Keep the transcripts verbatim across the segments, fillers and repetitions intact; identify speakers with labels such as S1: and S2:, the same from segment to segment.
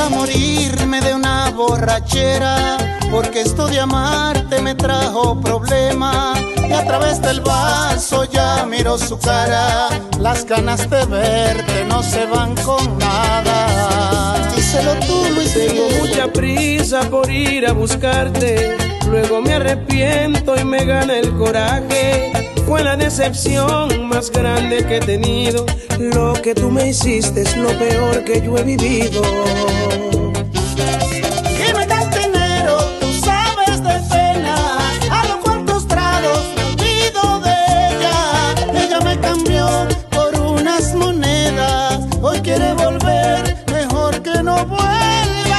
S1: Quisiera morirme de una borrachera, porque esto de amarte me trajo problema. Y a través del vaso ya miro su cara, las ganas de verte no se van con nada. Díselo tú, Luis Miguel.
S2: Tengo mucha prisa por ir a buscarte, luego me arrepiento y me gana el coraje. Fue la decepción más grande que he tenido, lo que tú me hiciste es lo peor que yo he vivido.
S1: Y me das dinero, tú sabes de pena, a los cuantos tragos me olvido de ella. Ella me cambió por unas monedas, hoy quiere volver, mejor que no vuelva.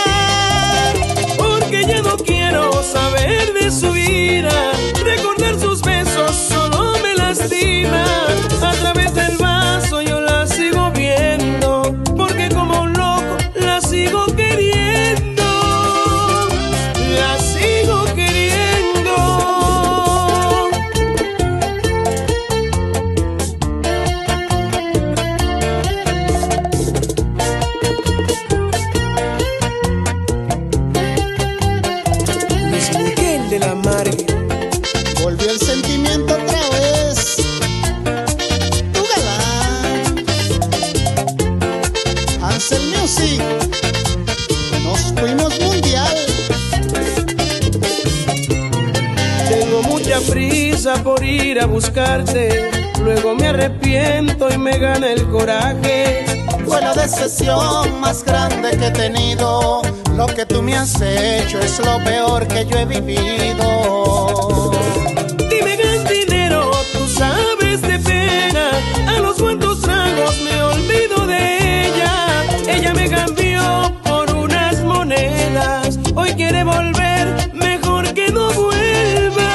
S2: Porque ya no quiero saber de su ira, recordar sus besos solo me lastima. A través del vaso yo la sigo viendo, porque como un loco la sigo queriendo, la sigo queriendo. Luis Miguel de la Margue.
S1: Volvió el sentimiento otra vez. Tu galán. Hansel Music. Nos fuimos mundial.
S2: Tengo mucha prisa por ir a buscarte, luego me arrepiento y me gana el coraje.
S1: Fue la decepción más grande que he tenido, lo que tú me has hecho es lo peor que yo he vivido.
S2: Dime cantinero, tú sabes de pena, a los cuantos tragos me olvido de ella. Ella me cambió por unas monedas, hoy quiere volver, mejor que no vuelva.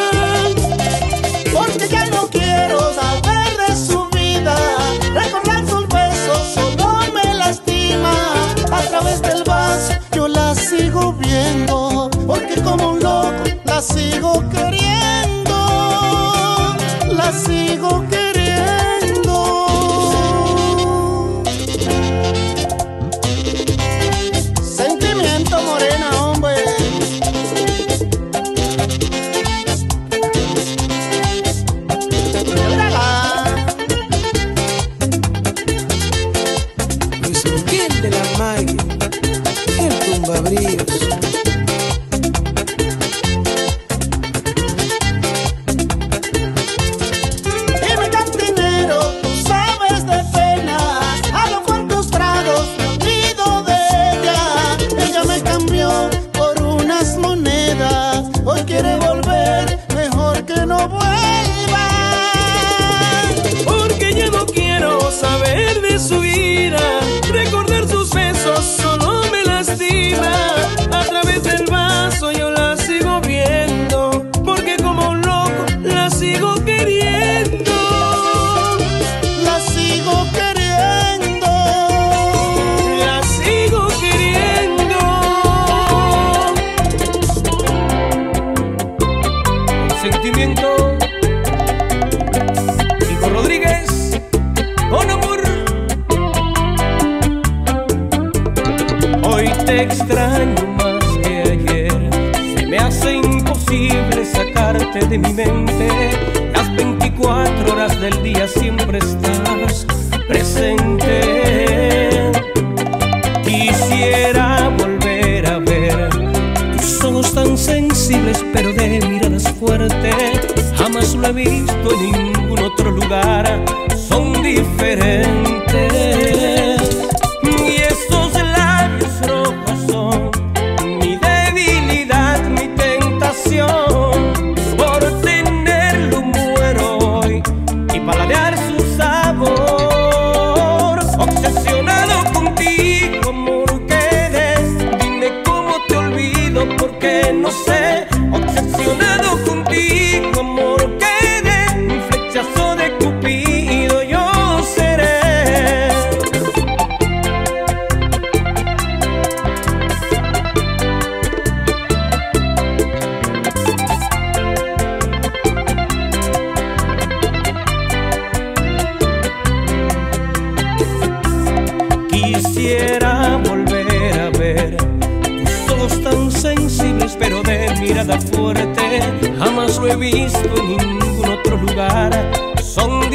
S1: Porque ya no quiero saber de su vida, recordar sus besos solo me lastima. A través del vaso yo la sigo viendo, porque como un loco la sigo queriendo, la sigo queriendo. Sentimiento morena, hombre.
S2: Luis Miguel de la Margue, el tumbabríos.
S1: Dime cantinero, tú sabes de pena, a los cuantos tragos me olvido de ella. Ella me cambió por unas monedas, hoy quiere volver, mejor que no vuelva.
S2: Porque ya no quiero saber de su ira, recordar sus besos solo me lastima. A través del vaso yo la sigo viendo, porque como un loco la sigo queriendo,
S1: La sigo queriendo.
S2: la sigo queriendo. Sentimiento, Nico Rodríguez, con amor. Hoy te extraño más que ayer, se me hace imposible sacarte de mi mente. Las veinticuatro horas del día siempre estás presente. Quisiera volver a ver tus ojos tan sensibles pero de miradas fuertes. Jamás lo he visto en ningún otro lugar, son diferentes. Y esos labios rojos son mi debilidad, mi tentación. Por tenerlo muero hoy y paladear su sabor. Obsesionado contigo, amor, que eres. Dime cómo te olvido, porque no sé. Obsesionado contigo, amor, que eres. Mi flechazo de Cupido yo seré. Quisiera volver ojos tan sensibles pero de mirada fuerte, jamás lo he visto en ningún otro lugar. Son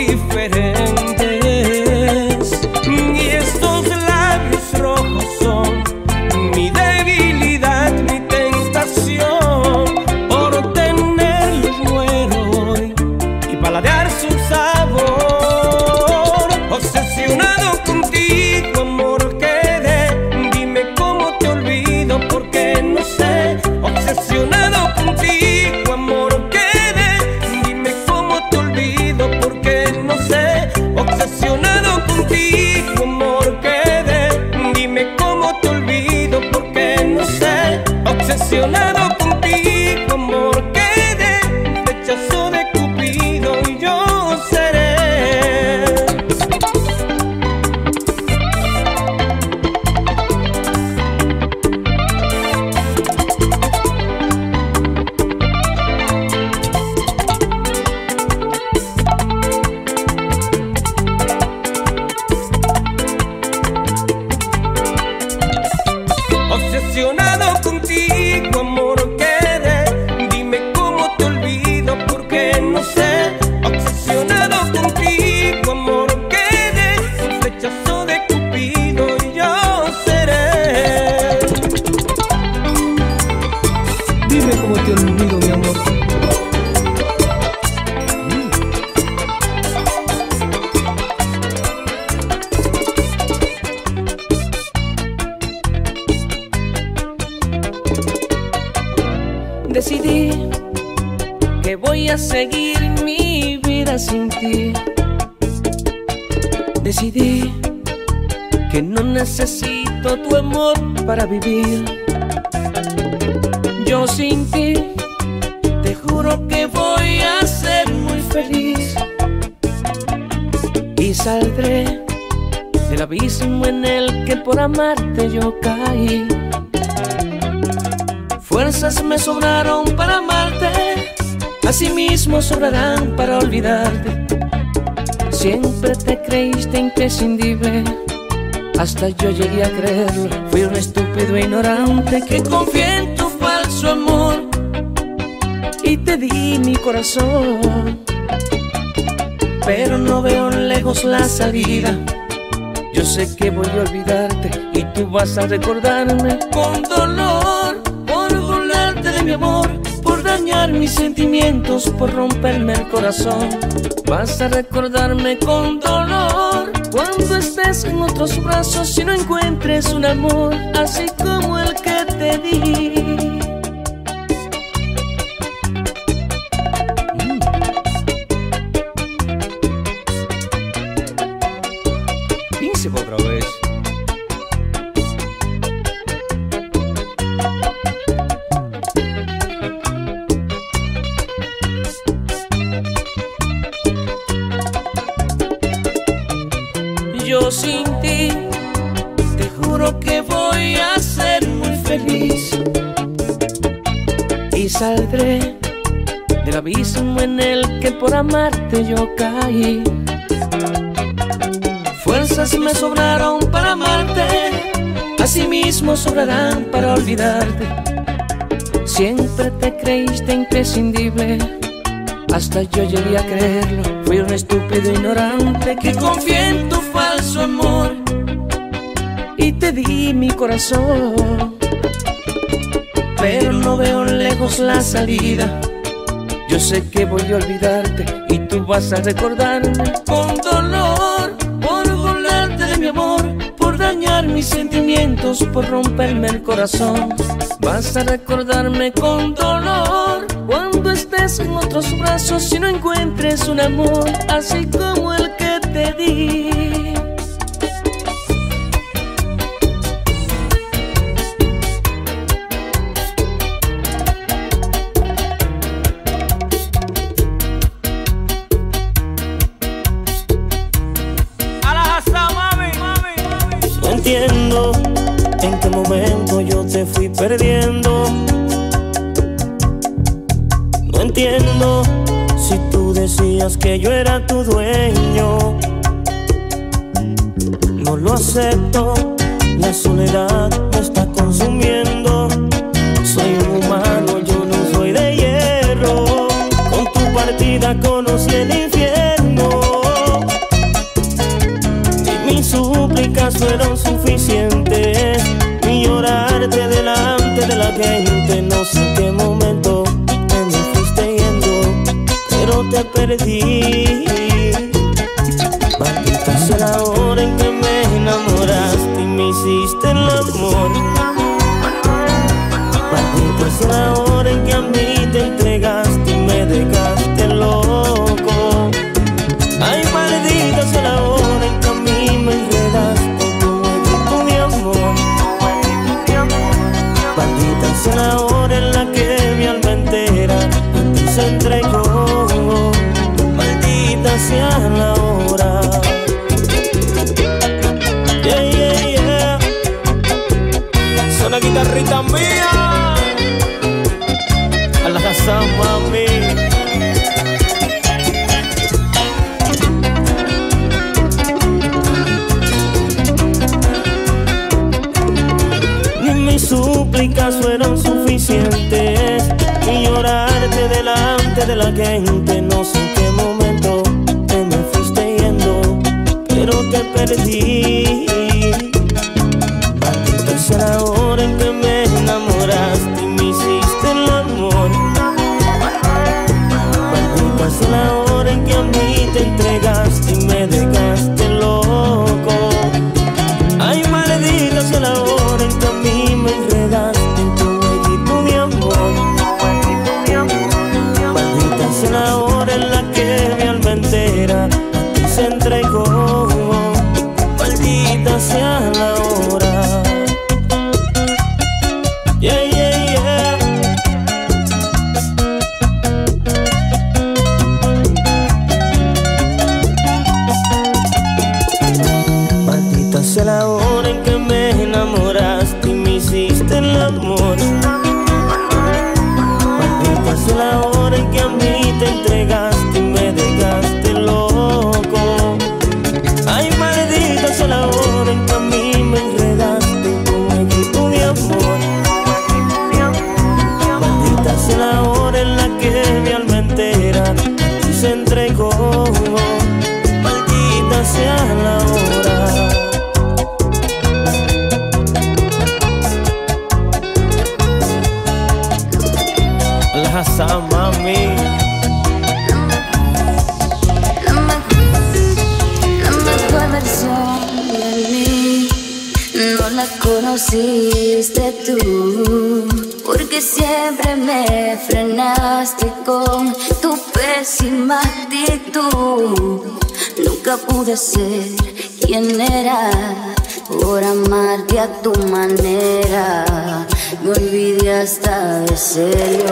S2: diferentes. Y estos labios rojos son mi debilidad, mi tentación. Por tenerlos muero hoy y paladear su sabor. Obsesionado contigo, amor, quedé. Dime cómo te olvido, porque no sé. Obsesionado contigo, amor, quedé. Dime cómo te olvido, porque no sé. Obsesionado contigo, amor, quedé. Dime cómo te olvido, porque no sé. Obsesionado contigo, amor, quedé. Rechazo de Cupido y yo seré. Obsesionado contigo, amor, quedé. Dime cómo te olvido, porque no sé. Obsesionado contigo, amor, quedé. Un flechazo de Cupido y yo seré. Dime cómo te olvido, mi amor. Decidí que voy a seguir mi vida sin ti. Decidí que no necesito tu amor para vivir. Yo sin ti, te juro que voy a ser muy feliz. Y saldré del abismo en el que por amarte yo caí. Fuerzas me sobraron para amarte, asimismo sobrarán para olvidarte. Siempre te creíste imprescindible, hasta yo llegué a creerlo. Fui un estúpido ignorante que confié en tu falso amor y te di mi corazón. Pero no veo lejos la salida. Yo sé que voy a olvidarte y tú vas a recordarme con dolor. De mi amor, por dañar mis sentimientos, por romperme el corazón. Vas a recordarme con dolor cuando estés en otros brazos y no encuentres un amor así como el que te di. Mm. Piense otra vez. Yo sin ti, te juro que voy a ser muy feliz. Y saldré del abismo en el que por amarte yo caí. Fuerzas me sobraron para amarte, asimismo sobrarán para olvidarte. Siempre te creíste imprescindible, hasta yo llegué a creerlo. Fui un estúpido ignorante que confié en tu falso amor y te di mi corazón. Pero no veo lejos la salida. Yo sé que voy a olvidarte y tú vas a recordarme con dolor, por burlarte de mi amor, por dañar mis sentimientos, por romperme el corazón. Vas a recordarme con dolor cuando estés en otros brazos y no encuentres un amor así como el que te di.
S1: No entiendo en qué momento yo te fui perdiendo. No entiendo si tú decías que yo era tu dueño. No lo acepto, la soledad me está consumiendo.
S2: fueron suficientes y llorarte delante de la gente. No sé en qué momento te me fuiste yendo, pero te perdí. Maldita sea la hora en que me enamoraste y me hiciste el amor. Maldita sea la hora en que a mí te entregaste y me dejaste loco. Ay, maldita sea la hora en que a mí me enredaste en tu equipo de amor. Maldita sea la hora en la que mi alma entera a ti se entregó. Maldita sea la hora. Yeah, yeah, yeah. Suena guitarrita mía. A la casa, mami. Ni mis súplicas fueron suficientes y llorarte delante de la gente. No sé en qué momento te me fuiste yendo, pero te perdí. Maldita sea la hora en que me enamoraste y me hiciste el amor. Maldita sea la hora en que a mí te entregaste y me dejaste loco. Ay, maldita sea la hora en que a mí me enredaste en tu jueguito de amor. Maldita sea la hora en la que mi alma entera a ti se entregó. Maldita sea la hora. Yeah, yeah, yeah. Maldita sea la hora en que me enamoraste y me hiciste el amor. Maldita sea la hora en que a mí te entregaste y me dejaste loco. Ay, maldita sea la hora en que a mí me enredaste en tu jueguito de amor. Maldita sea la hora en la que mi alma entera a ti se entregó. Maldita sea la hora. La casa, mami.
S3: La mejor versión de mí no la conociste tú, porque siempre me frenaste con tu pésima actitud. Nunca pude ser quien era por amarte a tu manera. Me olvidé hasta de serio.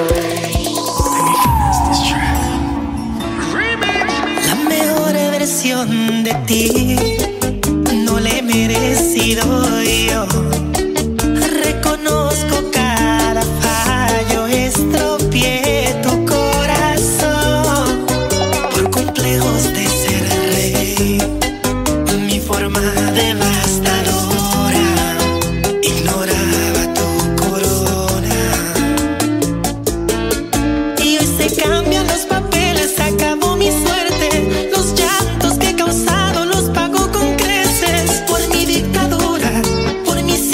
S4: La mejor versión de ti no la he merecido yo. Reconozco cada fallo, estropeé tu corazón por complejos de ser rey. Mi forma devastadora ignoraba tu corona. Y hoy se cambian los papeles, acabó mi suerte. Los llantos que he causado los pago con creces. Por mi dictadura, por mis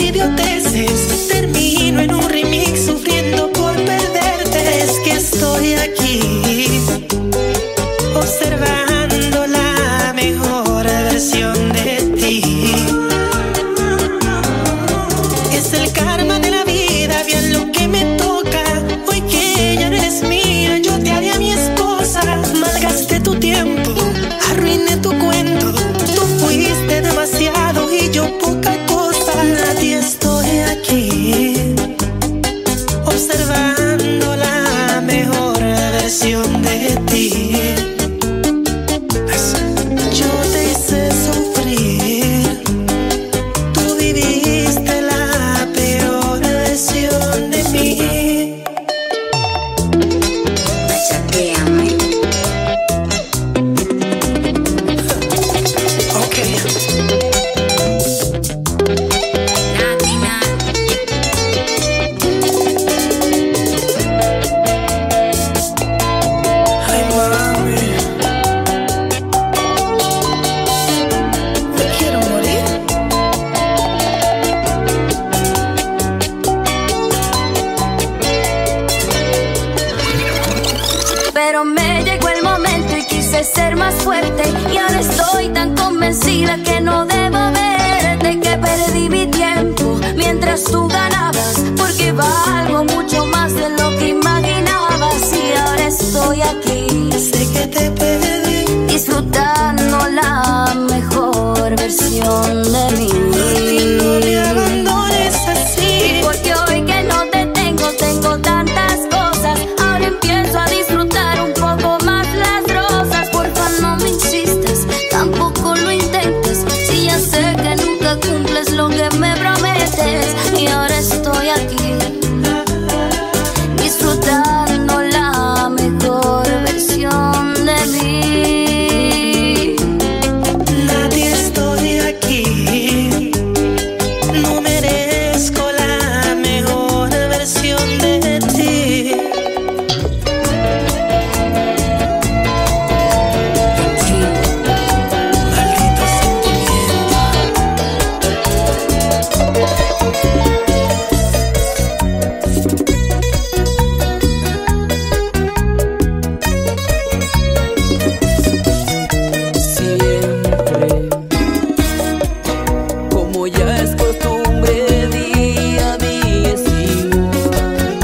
S3: convencida que no debo verte, que perdí mi tiempo mientras tú ganabas, porque valgo mucho más de lo que imaginabas. Y ahora estoy aquí,
S4: sé que te perdí,
S3: disfrutando la mejor versión de mí.
S4: no me abandones así.
S3: Y porque hoy que no te tengo, tengo tantas cosas, ahora empiezo a disfrutar un poco más las rosas. Porfa, no me insistas, tampoco lo intentes, si ya sé que nunca cumples lo que me prometes. Y ahora estoy aquí, disfrutando la mejor versión de mí.
S4: Nadie estoy aquí, no merezco la mejor versión de ti. Maldito sentimiento.
S5: Siempre, como ya es costumbre, día a día es igual.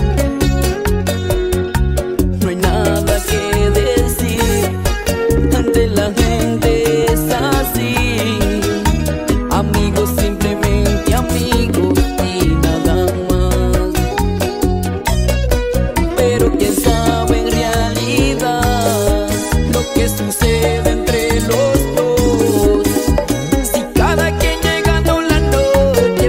S5: No hay nada que decir, ante la gente es así. Amigos, simplemente amigos y nada más. Pero quién sabe en realidad lo que sucede entre los dos. Si cada quien llegando la noche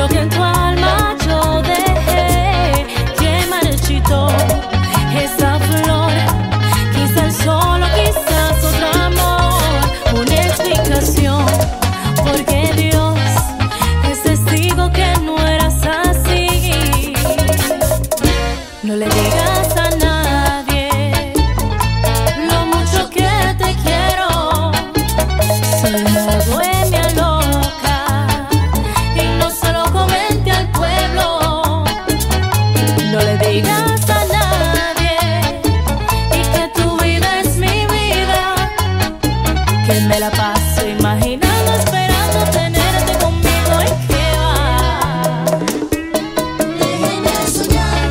S3: lo que en tu alma yo dejé que marchitó esa flor. Quizá el sol o quizás otro amor, una explicación, porque Dios es testigo que no eras así. No le digas a nadie lo mucho que te quiero. Soy una bohemia loca y no se lo comente al pueblo. No le digas a nadie y que tu vida es mi vida, que me la paso imaginando, esperando tenerte conmigo y que va. Déjenme soñar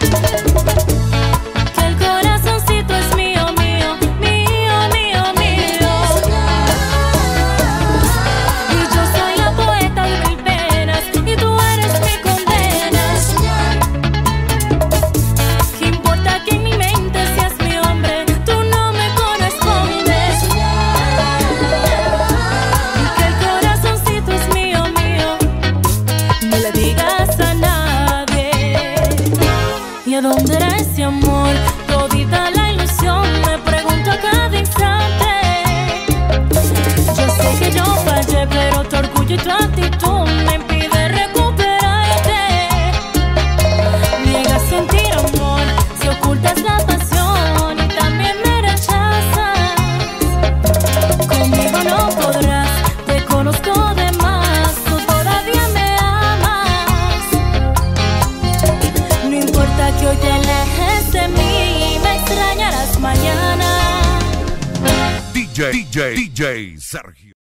S3: que el corazoncito es mío, mío, mío, mío, mío. Y yo soy la poeta de mil penas y tú eres mi condena. ¿Qué importa que en mi mente seas mi hombre? Tú no me correspondes. Y que el corazoncito es mío, mío. No le digas a nadie. ¿Y a dónde era ese amor? Todita la ilusión, me pregunto a cada instante. Yo sé que yo fallé, pero tu orgullo y tu actitud me impide recuperarte. Niegas sentir amor, si ocultas la pasión y también me rechazas. Conmigo no podrás, te conozco de más, tú todavía me amas. No importa que hoy te alejes de mí, me extrañarás mañana.
S6: D J, D J, D J Sergio.